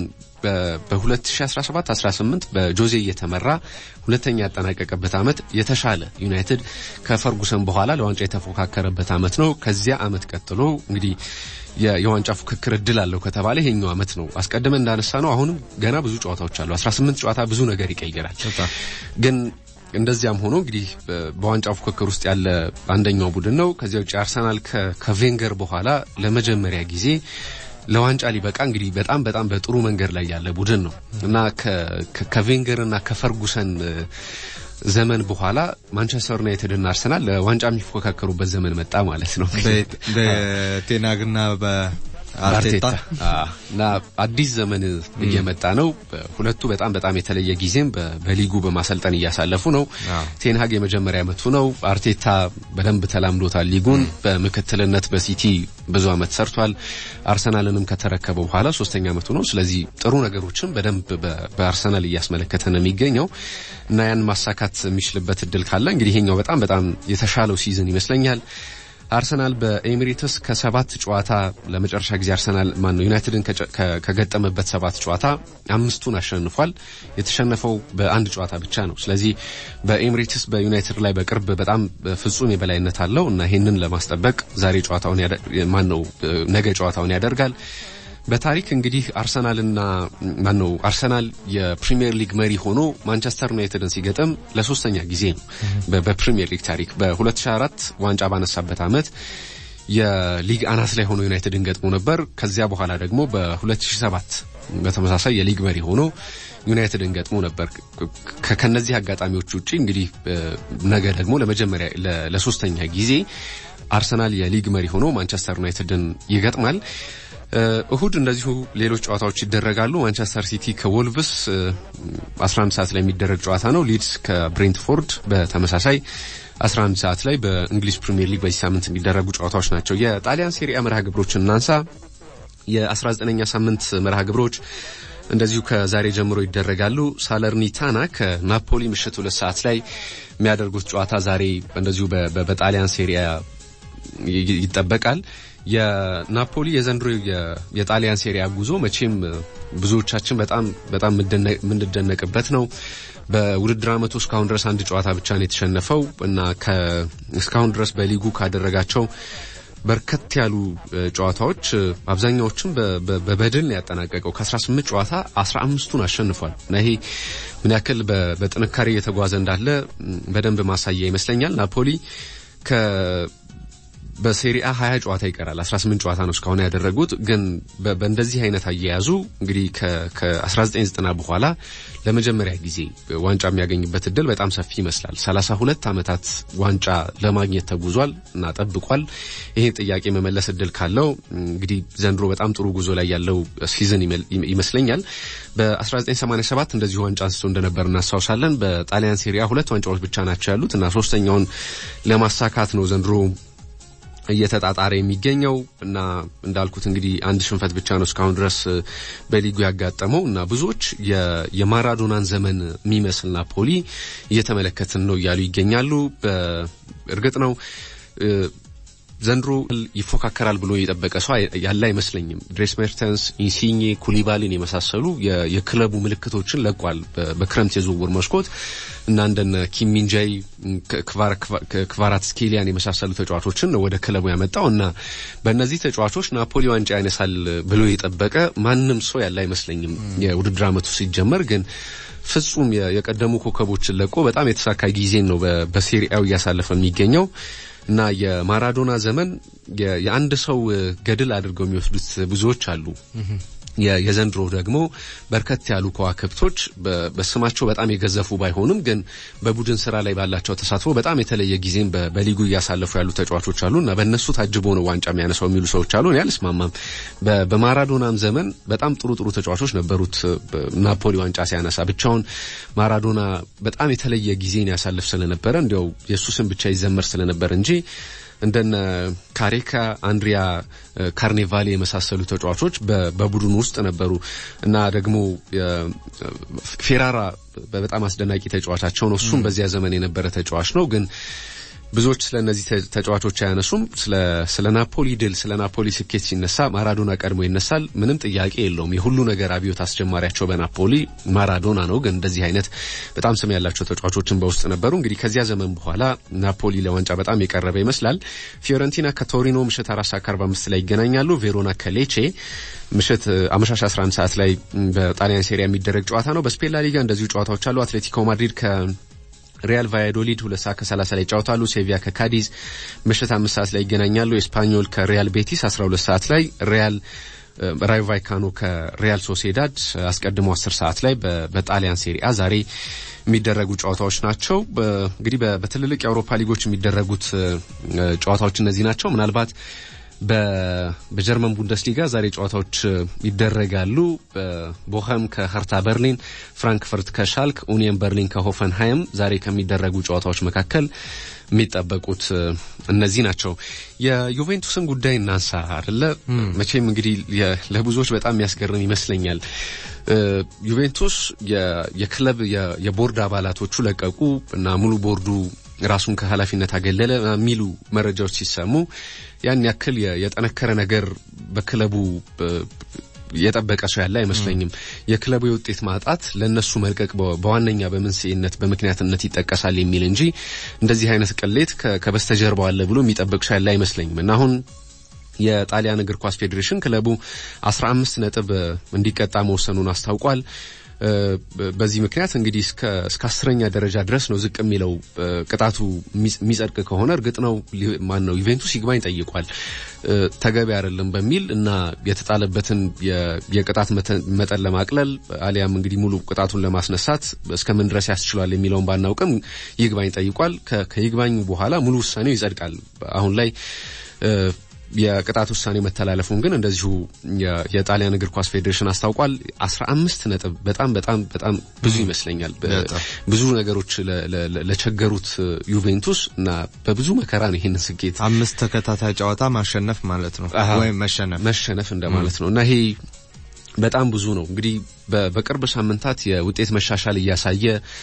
በ2017 አስራ ስምንት በጆዜ እየተመራ ሁለተኛ ያጠናቀቀበት አመት የተሻለ ዩናይትድ ከፈርጉሰን በኋላ ለዋንጫ የተፎካከረበት አመት ነው ከዚያ አመት ቀጥሎ እንግዲህ የዋንጫ ፉክክር እድል አለው ከተባለ ይሄኛው አመት ነው አስቀድመን እንዳነሳ ነው አሁንም ገና ብዙ ጨዋታዎች አሉ አስራ ስምንት ጨዋታ ብዙ ነገር ይቀይራል ግን እንደዚያም ሆኖ እንግዲህ በዋንጫው ፉክክር ውስጥ ያለ አንደኛው ቡድን ነው ከዚያው ጫ አርሰናል ከቬንገር በኋላ ለመጀመሪያ ጊዜ ለዋንጫ ሊበቃ እንግዲህ በጣም በጣም በጥሩ መንገድ ላይ ያለ ቡድን ነው እና ከቬንገር እና ከፈርጉሰን ዘመን በኋላ ማንቸስተር ዩናይትድ እና አርሰናል ለዋንጫ የሚፎካከሩበት ዘመን መጣ ማለት ነው በቴን ሃግና በ አርቴታ እና አዲስ ዘመን እየመጣ ነው ሁለቱ በጣም በጣም የተለየ ጊዜም በሊጉ በማሰልጠን እያሳለፉ ነው ቴን ሃግ የመጀመሪያ አመቱ ነው አርቴታ በደንብ ተላምዶታል ሊጉን በመከተልነት በሲቲ ብዙ አመት ሰርቷል አርሰናልንም ከተረከበ በኋላ ሶስተኛ አመቱ ነው ስለዚህ ጥሩ ነገሮችን በደንብ በአርሰናል እያስመለከተ ነው የሚገኘው እና ያን ማሳካት የሚችልበት እድል ካለ እንግዲህ ይሄኛው በጣም በጣም የተሻለው ሲዝን ይመስለኛል አርሰናል በኤሚሬትስ ከሰባት ጨዋታ ለመጨረሻ ጊዜ አርሰናል ማን ነው ዩናይትድን ከገጠመበት ሰባት ጨዋታ አምስቱን አሸንፏል የተሸነፈው በአንድ ጨዋታ ብቻ ነው ስለዚህ በኤሚሬትስ በዩናይትድ ላይ በቅርብ በጣም ፍጹም የበላይነት አለው እና ይሄንን ለማስጠበቅ ዛሬ ጨዋታውን ማን ነው ነገ ጨዋታውን ያደርጋል በታሪክ እንግዲህ አርሰናልና ማን ነው አርሰናል የፕሪሚየር ሊግ መሪ ሆኖ ማንቸስተር ዩናይትድን ሲገጥም ለሶስተኛ ጊዜ ነው በፕሪሚየር ሊግ ታሪክ በ2004 ዋንጫ ባነሳበት አመት የሊግ አናት ላይ ሆኖ ዩናይትድን ገጥሞ ነበር ከዚያ በኋላ ደግሞ በ2007 በተመሳሳይ የሊግ መሪ ሆኖ ዩናይትድን ገጥሞ ነበር ከነዚህ አጋጣሚዎች ውጪ እንግዲህ ነገ ደግሞ ለመጀመሪያ ለሶስተኛ ጊዜ አርሰናል የሊግ መሪ ሆኖ ማንቸስተር ዩናይትድን ይገጥማል እሁድ እንደዚሁ ሌሎች ጨዋታዎች ይደረጋሉ ማንቸስተር ሲቲ ከወልቭስ አስራ አንድ ሰዓት ላይ የሚደረግ ጨዋታ ነው ሊድስ ከብሬንትፎርድ በተመሳሳይ አስራ አንድ ሰዓት ላይ በእንግሊዝ ፕሪሚየር ሊግ በዚህ ሳምንት የሚደረጉ ጨዋታዎች ናቸው የጣሊያን ሴሪአ መርሃ ግብሮችን እናንሳ የ19ኛ ሳምንት መርሃ ግብሮች እንደዚሁ ከዛሬ ጀምሮ ይደረጋሉ። ሳለርኒታና ከናፖሊ ምሽት ሁለት ሰዓት ላይ የሚያደርጉት ጨዋታ ዛሬ እንደዚሁ በጣሊያን ሴሪያ ይጠበቃል። የናፖሊ የዘንድሮ የጣሊያን ሴሪያ ጉዞ መቼም ብዙዎቻችን በጣም በጣም ምንድነቅበት ነው። በውድድር አመቱ እስካሁን ድረስ አንድ ጨዋታ ብቻ ነው የተሸነፈው እና እስካሁን ድረስ በሊጉ ካደረጋቸው በርከት ያሉ ጨዋታዎች አብዛኛዎቹም በበድል ነው ያጠናቀቀው። ከ18 ጨዋታ አስራ አምስቱን አሸንፏል እና ይሄ ምን ያክል በጥንካሬ እየተጓዘ እንዳለ በደንብ ማሳያ ይመስለኛል። ናፖሊ ከ በሴሪአ ሀያ ጨዋታ ይቀራል። አስራ ስምንት ጨዋታ ነው እስካሁን ያደረጉት። ግን በእንደዚህ አይነት አያያዙ እንግዲህ ከ1990 በኋላ ለመጀመሪያ ጊዜ ዋንጫ የሚያገኝበት እድል በጣም ሰፊ ይመስላል። ሰላሳ ሁለት አመታት ዋንጫ ለማግኘት ተጉዟል እና ጠብቋል። ይሄን ጥያቄ መመለስ እድል ካለው እንግዲህ ዘንድሮ በጣም ጥሩ ጉዞ ላይ ያለው ሲዝን ይመስለኛል። በ1987 እንደዚህ ዋንጫ አንስቶ እንደነበር እናስታውሳለን። በጣሊያን ሴሪአ ሁለት ዋንጫዎች ብቻ ናቸው ያሉት እና ሶስተኛውን ለማሳካት ነው ዘንድሮ እየተጣጣረ የሚገኘው እና እንዳልኩት እንግዲህ አንድ ሽንፈት ብቻ ነው እስካሁን ድረስ በሊጉ ያጋጠመው እና ብዙዎች የማራዶናን ዘመን የሚመስል ናፖሊ እየተመለከትን ነው እያሉ ይገኛሉ። በእርግጥ ነው ዘንድሮ ይፎካከራል ብሎ የጠበቀ ሰው ያለ አይመስለኝም። ድሬስ ሜርተንስ፣ ኢንሲኒ፣ ኩሊባሊን የመሳሰሉ የክለቡ ምልክቶችን ለቋል በክረምት የዝውውር መስኮት እና እንደነ ኪም ሚንጃይ፣ ክቫራትስኬሊያን የመሳሰሉ ተጫዋቾችን ወደ ክለቡ ያመጣው እና በእነዚህ ተጫዋቾች ናፖሊ ዋንጫ ያነሳል ብሎ የጠበቀ ማንም ሰው ያለ አይመስለኝም። የውድድር አመቱ ሲጀመር ግን ፍጹም የቀደሙ ኮከቦችን ለቆ በጣም የተሳካ ጊዜን ነው በሴሪአው እያሳለፈ የሚገኘው እና የማራዶና ዘመን የአንድ ሰው ገድል አድርገው የሚወስዱት ብዙዎች አሉ። የዘንድሮ ደግሞ በርከት ያሉ ከዋክብቶች በስማቸው በጣም የገዘፉ ባይሆኑም ግን በቡድን ስራ ላይ ባላቸው ተሳትፎ በጣም የተለየ ጊዜን በሊጉ እያሳለፉ ያሉ ተጫዋቾች አሉና በእነሱ ታጅቦ ነው ዋንጫ የሚያነሳው የሚሉ ሰዎች አሉ። እኔ አልስማማም። በማራዶናም ዘመን በጣም ጥሩ ጥሩ ተጫዋቾች ነበሩት ናፖሊ ዋንጫ ሲያነሳ። ብቻውን ማራዶና በጣም የተለየ ጊዜን ያሳልፍ ስለነበረ እንዲያው የሱ ስም ብቻ ይዘመር ስለነበር እንጂ እንደነ ካሬካ፣ አንድሪያ ካርኔቫሊ የመሳሰሉ ተጫዋቾች በቡድኑ ውስጥ ነበሩ እና ደግሞ ፌራራ በጣም አስደናቂ ተጫዋቻቸው ነው። እሱም በዚያ ዘመን የነበረ ተጫዋች ነው። ግን ብዙዎች ስለነዚህ ተጫዋቾች አያነሱም። ስለ ስለ ናፖሊ ድል ስለ ናፖሊ ስኬት ሲነሳ ማራዶና ቀድሞ ይነሳል። ምንም ጥያቄ የለውም። የሁሉ ነገር አብዮት አስጀማሪያቸው በናፖሊ ማራዶና ነው። ግን እንደዚህ አይነት በጣም ስም ያላቸው ተጫዋቾችን በውስጥ ነበሩ። እንግዲህ ከዚያ ዘመን በኋላ ናፖሊ ለዋንጫ በጣም የቀረበ ይመስላል። ፊዮረንቲና ከቶሪኖ ምሽት አራት ሰዓት ከአርባ አምስት ላይ ይገናኛሉ። ቬሮና ከሌቼ ምሽት አመሻሽ አስራ አንድ ሰዓት ላይ በጣሊያን ሴሪያ የሚደረግ ጨዋታ ነው። በስፔን ላ ሊጋ እንደዚሁ ጨዋታዎች አሉ። አትሌቲኮ ማድሪድ ከ ሪያል ቫያዶሊድ ሁለት ሰዓት ከሰላሳ ላይ ጫወታሉ። ሴቪያ ከካዲዝ ምሽት አምስት ሰዓት ላይ ይገናኛሉ። ኤስፓኞል ከሪያል ቤቲስ አስራ ሁለት ሰዓት ላይ፣ ሪያል ራዮ ቫይካኖ ከሪያል ሶሴዳድ አስቀድሞ አስር ሰዓት ላይ በጣሊያን ሴሪአ ዛሬ የሚደረጉ ጨዋታዎች ናቸው። እንግዲህ በትልልቅ የአውሮፓ ሊጎች የሚደረጉት ጨዋታዎች እነዚህ ናቸው። ምናልባት በጀርመን ቡንደስሊጋ ዛሬ ጨዋታዎች ይደረጋሉ። ቦኸም ከኸርታ በርሊን፣ ፍራንክፈርት ከሻልክ፣ ኡኒየን በርሊን ከሆፈንሃይም ዛሬ ከሚደረጉ ጨዋታዎች መካከል የሚጠበቁት እነዚህ ናቸው። የዩቬንቱስን ጉዳይ እናንሳ አይደለ? መቼም እንግዲህ ለብዙዎች በጣም የሚያስገርም ይመስለኛል። ዩቬንቱስ የክለብ የቦርድ አባላቶቹ ለቀቁ እና ሙሉ ቦርዱ ራሱን ከኃላፊነት አገለለ የሚሉ መረጃዎች ሲሰሙ ያን ያክል የጠነከረ ነገር በክለቡ የጠበቀ ሰው ያለ አይመስለኝም። የክለቡ የውጤት ማጣት ለነሱ መልቀቅ በዋነኛ በመንስኤነት በምክንያትነት ይጠቀሳል የሚል እንጂ እንደዚህ አይነት ቅሌት ከበስተጀርባው አለ ብሎ የሚጠብቅ ሰው ያለ አይመስለኝም። እና አሁን የጣሊያን እግር ኳስ ፌዴሬሽን ክለቡ አስራ አምስት ነጥብ እንዲቀጣ መወሰኑን አስታውቋል። በዚህ ምክንያት እንግዲህ እስከ እስከ አስረኛ ደረጃ ድረስ ነው ዝቅ የሚለው ቅጣቱ የሚጸድቅ ከሆነ። እርግጥ ነው ማን ነው ዩቬንቱስ ይግባኝ ጠይቋል ተገቢ አይደለም በሚል እና የተጣለበትን የቅጣት መጠን ለማቅለል አሊያም እንግዲህ ሙሉ ቅጣቱን ለማስነሳት እስከምን ድረስ ያስችላል የሚለውን ባናውቅም ይግባኝ ጠይቋል። ከይግባኙ በኋላ ሙሉ ውሳኔው ይጸድቃል። አሁን ላይ የቅጣት ውሳኔ መተላለፉን ግን እንደዚሁ የጣሊያን እግር ኳስ ፌዴሬሽን አስታውቋል። አስራ አምስት ነጥብ በጣም በጣም በጣም ብዙ ይመስለኛል። ብዙ ነገሮች ለቸገሩት ዩቬንቱስ እና በብዙ መከራ ነው ይሄን ስኬት አምስት ተከታታይ ጨዋታ ማሸነፍ ማለት ነው ወይ መሸነፍ መሸነፍ እንደማለት ነው እና ይሄ በጣም ብዙ ነው እንግዲህ በቅርብ ሳምንታት የውጤት መሻሻል ያሳየ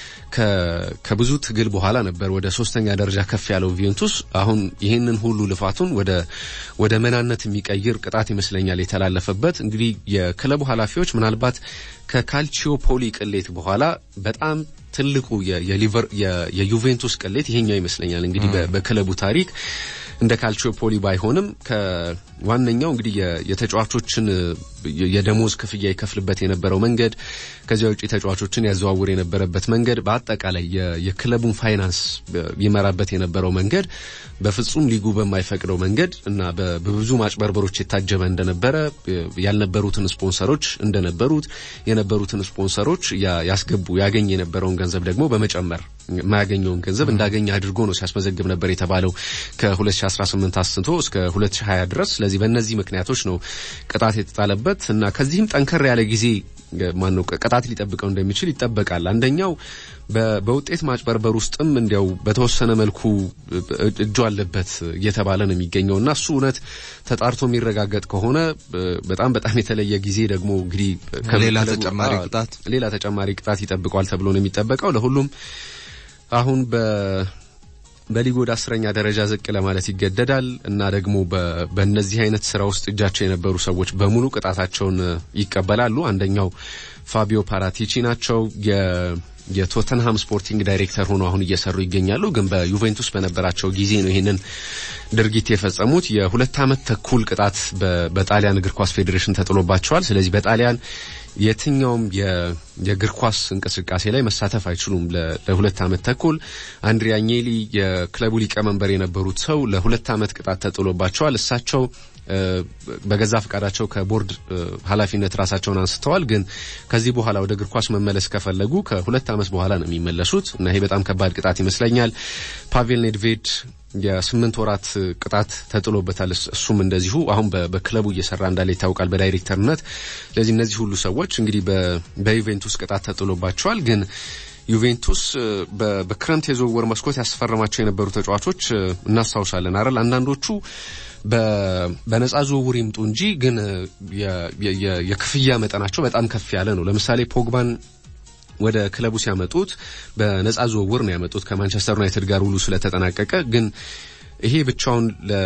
ከብዙ ትግል በኋላ ነበር ወደ ሶስተኛ ደረጃ ከፍ ያለው ዩቬንቱስ አሁን ይሄንን ሁሉ ልፋቱን ወደ ወደ መናነት የሚቀይር ቅጣት ይመስለኛል የተላለፈበት እንግዲህ የክለቡ ኃላፊዎች ምናልባት ከካልቺዮፖሊ ቅሌት በኋላ በጣም ትልቁ የሊቨር የዩቬንቱስ ቅሌት ይሄኛው ይመስለኛል እንግዲህ በክለቡ ታሪክ እንደ ካልቺዮፖሊ ባይሆንም ከዋነኛው እንግዲህ የተጫዋቾችን የደሞዝ ክፍያ ይከፍልበት የነበረው መንገድ ከዚያው ውጪ ተጫዋቾችን ያዘዋውር የነበረበት መንገድ በአጠቃላይ የክለቡን ፋይናንስ ይመራበት የነበረው መንገድ በፍጹም ሊጉ በማይፈቅደው መንገድ እና በብዙ ማጭበርበሮች የታጀበ እንደነበረ ያልነበሩትን ስፖንሰሮች እንደነበሩት የነበሩትን ስፖንሰሮች ያስገቡ ያገኝ የነበረውን ገንዘብ ደግሞ በመጨመር ማያገኘውን ገንዘብ እንዳገኝ አድርጎ ነው ሲያስመዘግብ ነበር የተባለው ከ2018 አስንቶ እስከ ሁለት ሺህ ሃያ ድረስ ስለዚህ በእነዚህ ምክንያቶች ነው ቅጣት የተጣለበት እና ከዚህም ጠንከር ያለ ጊዜ ማነው ቅጣት ሊጠብቀው እንደሚችል ይጠበቃል አንደኛው በውጤት ማጭበርበር ውስጥም እንዲያው በተወሰነ መልኩ እጁ አለበት እየተባለ ነው የሚገኘውና እሱ እውነት ተጣርቶ የሚረጋገጥ ከሆነ በጣም በጣም የተለየ ጊዜ ደግሞ እንግዲህ ከሌላ ተጨማሪ ቅጣት ሌላ ተጨማሪ ቅጣት ይጠብቀዋል ተብሎ ነው የሚጠበቀው ለሁሉም አሁን በ በሊጉ ወደ አስረኛ ደረጃ ዝቅ ለማለት ይገደዳል እና ደግሞ በእነዚህ አይነት ስራ ውስጥ እጃቸው የነበሩ ሰዎች በሙሉ ቅጣታቸውን ይቀበላሉ አንደኛው ፋቢዮ ፓራቲቺ ናቸው የቶተንሃም ስፖርቲንግ ዳይሬክተር ሆነው አሁን እየሰሩ ይገኛሉ ግን በዩቬንቱስ በነበራቸው ጊዜ ነው ይሄንን ድርጊት የፈጸሙት የሁለት አመት ተኩል ቅጣት በጣሊያን እግር ኳስ ፌዴሬሽን ተጥሎባቸዋል ስለዚህ በጣሊያን የትኛውም የእግር ኳስ እንቅስቃሴ ላይ መሳተፍ አይችሉም ለሁለት አመት ተኩል አንድሪያ አግኔሊ የክለቡ ሊቀመንበር የነበሩት ሰው ለሁለት አመት ቅጣት ተጥሎባቸዋል እሳቸው በገዛ ፈቃዳቸው ከቦርድ ኃላፊነት ራሳቸውን አንስተዋል ግን ከዚህ በኋላ ወደ እግር ኳስ መመለስ ከፈለጉ ከሁለት አመት በኋላ ነው የሚመለሱት እና ይሄ በጣም ከባድ ቅጣት ይመስለኛል ፓቬል ኔድቬድ የስምንት ወራት ቅጣት ተጥሎበታል እሱም እንደዚሁ አሁን በክለቡ እየሰራ እንዳለ ይታወቃል በዳይሬክተርነት ስለዚህ እነዚህ ሁሉ ሰዎች እንግዲህ በዩቬንቱስ ቅጣት ተጥሎባቸዋል ግን ዩቬንቱስ በክረምት የዝውውር መስኮት ያስፈረማቸው የነበሩ ተጫዋቾች እናስታውሳለን አይደል አንዳንዶቹ በነፃ ዝውውር ይምጡ እንጂ ግን የክፍያ መጠናቸው በጣም ከፍ ያለ ነው ለምሳሌ ፖግባን ወደ ክለቡ ሲያመጡት በነፃ ዝውውር ነው ያመጡት ከማንቸስተር ዩናይትድ ጋር ሁሉ ስለተጠናቀቀ ግን ይሄ ብቻውን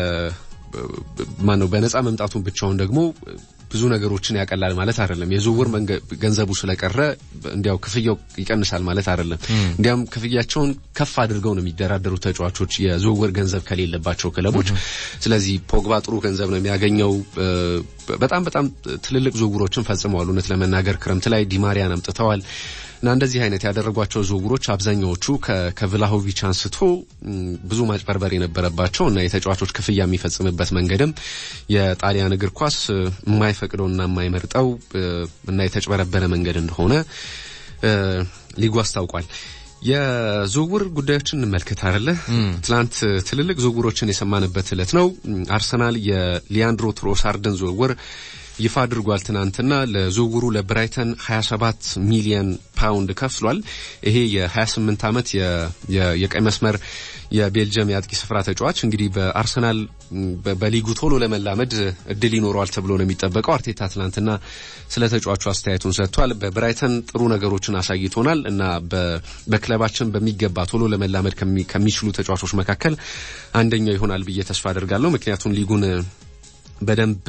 ለማነው በነፃ መምጣቱን ብቻውን ደግሞ ብዙ ነገሮችን ያቀላል ማለት አይደለም የዝውውር ገንዘቡ ስለቀረ እንዲያው ክፍያው ይቀንሳል ማለት አይደለም እንዲያም ክፍያቸውን ከፍ አድርገው ነው የሚደራደሩ ተጫዋቾች የዝውውር ገንዘብ ከሌለባቸው ክለቦች ስለዚህ ፖግባ ጥሩ ገንዘብ ነው የሚያገኘው በጣም በጣም ትልልቅ ዝውውሮችን ፈጽመዋል እውነት ለመናገር ክረምት ላይ ዲማሪያን አምጥተዋል እና እንደዚህ አይነት ያደረጓቸው ዝውውሮች አብዛኛዎቹ ከቭላሆቪች አንስቶ ብዙ ማጭበርበር የነበረባቸው እና የተጫዋቾች ክፍያ የሚፈጽምበት መንገድም የጣሊያን እግር ኳስ የማይፈቅደውና የማይመርጠው እና የተጭበረበረ መንገድ እንደሆነ ሊጉ አስታውቋል የዝውውር ጉዳዮችን እንመልከት አይደለ ትላንት ትልልቅ ዝውውሮችን የሰማንበት ዕለት ነው አርሰናል የሊያንድሮ ትሮሳርድን ዝውውር ይፋ አድርጓል ትናንትና ለዝውውሩ ለብራይተን ሀያ ሰባት ሚሊዮን ፓውንድ ከፍሏል ይሄ የ28 አመት የቀይ መስመር የቤልጂየም ያጥቂ ስፍራ ተጫዋች እንግዲህ በአርሰናል በሊጉ ቶሎ ለመላመድ እድል ይኖረዋል ተብሎ ነው የሚጠበቀው አርቴታ ትናንትና ስለ ተጫዋቹ አስተያየቱን ሰጥቷል በብራይተን ጥሩ ነገሮችን አሳይቶናል እና በክለባችን በሚገባ ቶሎ ለመላመድ ከሚችሉ ተጫዋቾች መካከል አንደኛው ይሆናል ብዬ ተስፋ አደርጋለሁ ምክንያቱም ሊጉን በደንብ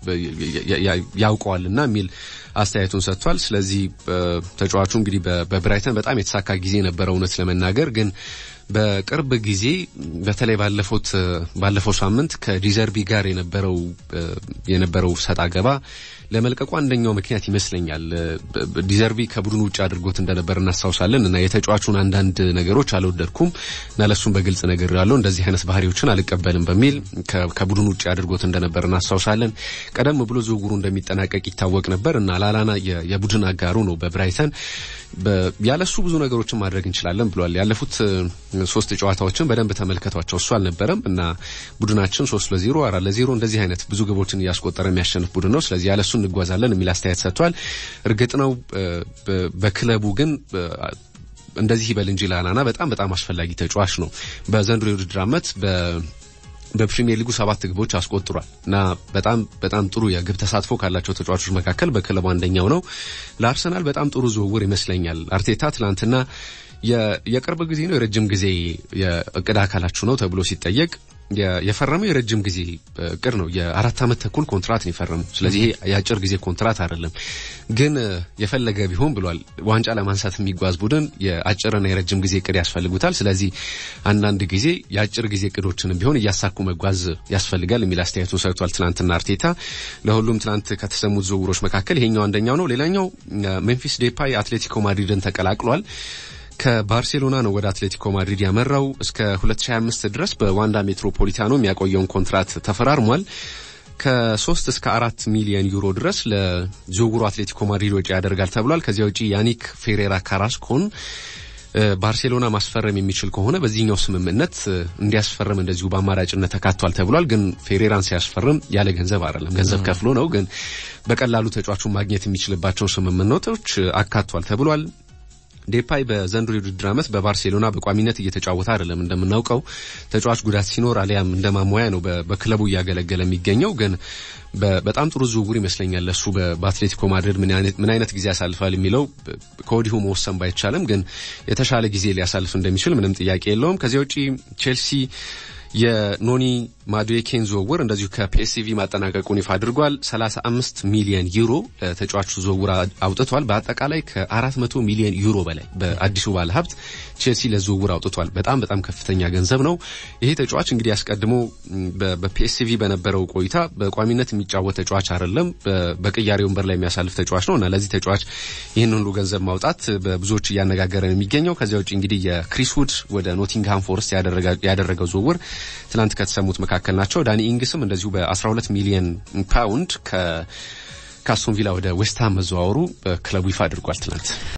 ያውቀዋልና ሚል አስተያየቱን ሰጥቷል ስለዚህ ተጫዋቹ እንግዲህ በብራይተን በጣም የተሳካ ጊዜ ነበረው እውነት ለመናገር ግን በቅርብ ጊዜ በተለይ ባለፈው ባለፈው ሳምንት ከዲዘርቢ ጋር የነበረው የነበረው ሰጣ ገባ ለመልቀቁ አንደኛው ምክንያት ይመስለኛል ዲዘርቢ ከቡድኑ ውጭ አድርጎት እንደነበር እናስታውሳለን እና የተጫዋቹን አንዳንድ ነገሮች አልወደድኩም እና ለሱም በግልጽ ነገር ያለው እንደዚህ አይነት ባህሪዎችን አልቀበልም በሚል ከቡድኑ ውጭ አድርጎት እንደነበር እናስታውሳለን ቀደም ብሎ ዝውውሩ እንደሚጠናቀቅ ይታወቅ ነበር እና ላላና የቡድን አጋሩ ነው በብራይተን ያለሱ ብዙ ነገሮችን ማድረግ እንችላለን ብሏል ያለፉት ሶስት ጨዋታዎችን በደንብ ተመልከቷቸው እሱ አልነበረም እና ቡድናችን ሶስት ለዜሮ አራት ለዜሮ እንደዚህ አይነት ብዙ ግቦችን ያስቆጠረ የሚያሸንፍ ቡድን ነው ስለዚህ ያለሱ እንጓዛለን የሚል አስተያየት ሰጥቷል እርግጥ ነው በክለቡ ግን እንደዚህ ይበል እንጂ ላላና በጣም በጣም አስፈላጊ ተጫዋች ነው በዘንድሮ የውድድር ዓመት በ በፕሪሚየር ሊጉ ሰባት ግቦች አስቆጥሯል እና በጣም በጣም ጥሩ የግብ ተሳትፎ ካላቸው ተጫዋቾች መካከል በክለቡ አንደኛው ነው። ለአርሰናል በጣም ጥሩ ዝውውር ይመስለኛል። አርቴታ ትላንትና የቅርብ ጊዜ ነው የረጅም ጊዜ የእቅድ አካላችሁ ነው ተብሎ ሲጠየቅ የፈረመው የረጅም ጊዜ እቅድ ነው። የአራት አመት ተኩል ኮንትራት ነው የፈረመው። ስለዚህ ይሄ የአጭር ጊዜ ኮንትራት አይደለም። ግን የፈለገ ቢሆን ብሏል ዋንጫ ለማንሳት የሚጓዝ ቡድን የአጭርና የረጅም ጊዜ እቅድ ያስፈልጉታል። ስለዚህ አንዳንድ ጊዜ የአጭር ጊዜ እቅዶችን ቢሆን እያሳኩ መጓዝ ያስፈልጋል የሚል አስተያየቱን ሰጥቷል ትናንትና አርቴታ። ለሁሉም ትናንት ከተሰሙት ዝውውሮች መካከል ይሄኛው አንደኛው ነው። ሌላኛው ሜምፊስ ዴፓይ አትሌቲኮ ማድሪድን ተቀላቅሏል። ከባርሴሎና ነው ወደ አትሌቲኮ ማድሪድ ያመራው። እስከ ሁለት ሺህ ሃያ አምስት ድረስ በዋንዳ ሜትሮፖሊታኖ የሚያቆየውን ኮንትራት ተፈራርሟል። ከሶስት እስከ አራት ሚሊዮን ዩሮ ድረስ ለዝውውሩ አትሌቲኮ ማድሪድ ወጪ ያደርጋል ተብሏል። ከዚያ ውጪ ያኒክ ፌሬራ ካራስኮን ባርሴሎና ማስፈረም የሚችል ከሆነ በዚህኛው ስምምነት እንዲያስፈርም እንደዚሁ በአማራጭነት ተካቷል ተብሏል። ግን ፌሬራን ሲያስፈርም ያለ ገንዘብ አይደለም፣ ገንዘብ ከፍሎ ነው። ግን በቀላሉ ተጫዋቹን ማግኘት የሚችልባቸው ስምምነቶች አካቷል ተብሏል። ዴፓይ በዘንድሮ የውድድር ዓመት በባርሴሎና በቋሚነት እየተጫወተ አይደለም። እንደምናውቀው ተጫዋች ጉዳት ሲኖር አሊያም እንደማሞያ ነው በክለቡ እያገለገለ የሚገኘው። ግን በጣም ጥሩ ዝውውር ይመስለኛል ለሱ በአትሌቲኮ ማድሪድ ምን አይነት ምን አይነት ጊዜ ያሳልፋል የሚለው ከወዲሁ መወሰን ባይቻልም ግን የተሻለ ጊዜ ሊያሳልፍ እንደሚችል ምንም ጥያቄ የለውም። ከዚያ ውጪ ቼልሲ የኖኒ ማዱዌኬን ዝውውር እንደዚሁ ከፒኤስቪ ማጠናቀቁን ይፋ አድርጓል። ሰላሳ አምስት ሚሊዮን ዩሮ ተጫዋቹ ዝውውር አውጥቷል። በአጠቃላይ ከአራት መቶ ሚሊዮን ዩሮ በላይ በአዲሱ ባለሀብት ቼልሲ ለዝውውር አውጥቷል። በጣም በጣም ከፍተኛ ገንዘብ ነው። ይሄ ተጫዋች እንግዲህ አስቀድሞ በፒኤስቪ በነበረው ቆይታ በቋሚነት የሚጫወት ተጫዋች አይደለም፣ በቅያሬ ወንበር ላይ የሚያሳልፍ ተጫዋች ነውና ለዚህ ተጫዋች ይህን ሁሉ ገንዘብ ማውጣት በብዙዎች እያነጋገረ ነው የሚገኘው። ከዚያ ውጪ እንግዲህ የክሪስ ውድ ወደ ኖቲንግሃም ፎረስት ያደረገው ዝውውር ትላንት ከተሰሙት መካከል ናቸው። ዳኒ ኢንግስም እንደዚሁ በ12 ሚሊዮን ፓውንድ ከአስቶን ቪላ ወደ ዌስትሃም መዘዋወሩ ክለቡ ይፋ አድርጓል ትላንት።